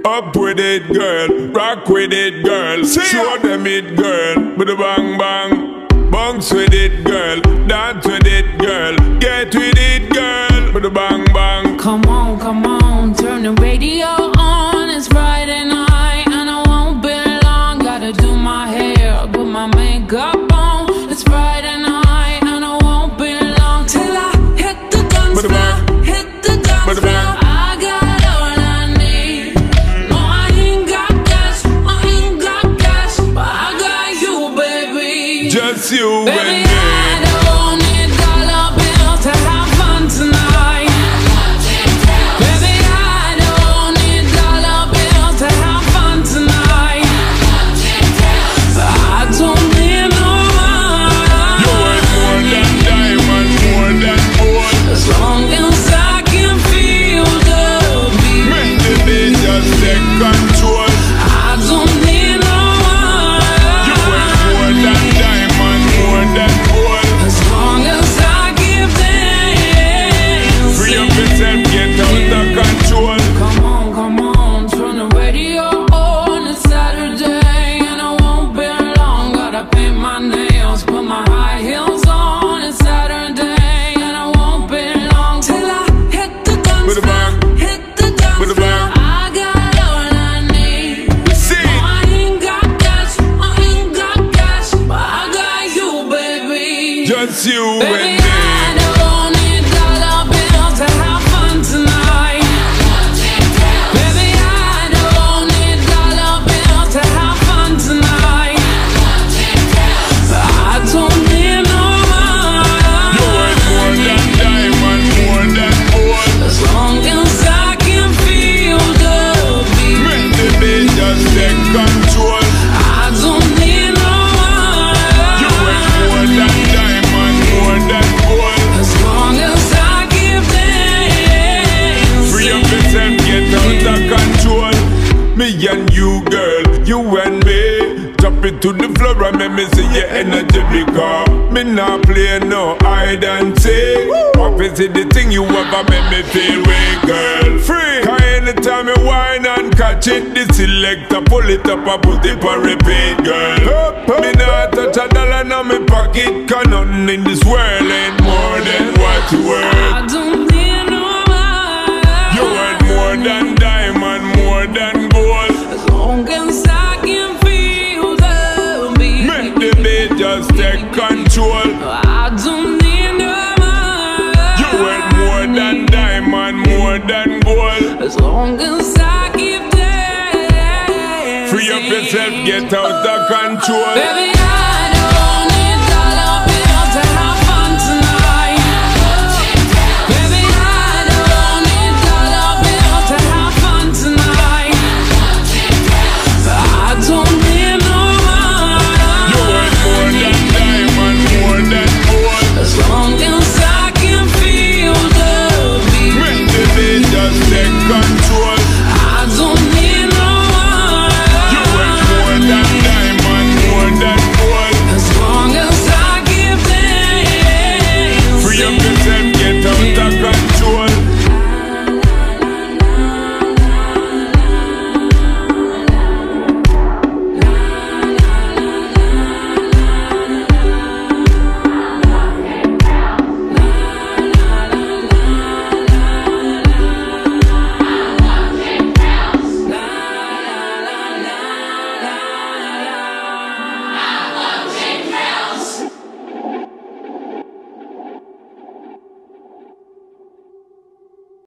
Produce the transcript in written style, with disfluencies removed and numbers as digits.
Up with it, girl. Rock with it, girl. Show them it, girl. With a bang bang. Bounce with it, girl. Dance with it, girl. Get with it, girl. With a bang bang. Come on, turn the radio on. It's Friday night and I won't be long. Gotta do my hair, put my makeup on. It's Friday night and I won't be long till I hit the dance floor, hit the dance floor. I got all I need. No, I ain't got cash, but I got you, baby. Just you, baby. I don't need dollar bills to have fun tonight. Baby, I don't need dollar bills to have fun tonight. I don't need no money. You want more than diamond, more than gold. As long as I can feel the beat. Make the beat just take control. I don't need no money. You want more than diamond, more than gold. As long as I give them. Free up yourself, get out of control. Come on, turn the radio on. It's Saturday and I won't be long. Gotta paint my nails, put my high heels on. It's Saturday and I won't be long till I hit the dance floor, hit the dance floor. I got all I need. See, No, I ain't got cash, but I got you, baby. just you Baby, and me. I don't need dollar bills to have fun tonight. Baby, I don't need dollar bills to have fun tonight. I don't need no money. You want more than diamond, more than gold. As long as I can feel the beat. Make the beat just take control. I don't need no You want money. more than diamond, more than gold. As long as I give them. Free up yourself, get out of control. Me and you, girl, you and me. Drop it to the floor and make me see your energy because me not play no hide and seek. Obviously the thing you ever make me feel way, girl. Free. Cause anytime you whine and catch it, the selector pull it up and put it on repeat, girl. Me not touch a dollar in my pocket, cause nothing in this world ain't more than what you worth. I don't need no money. You want more than diamond, more than gold. As long as I can feel the beat. Make the beat just take control. I don't need no money. You want more than diamond, more than gold. As long as I give them. Free up yourself, get out of control. Baby, I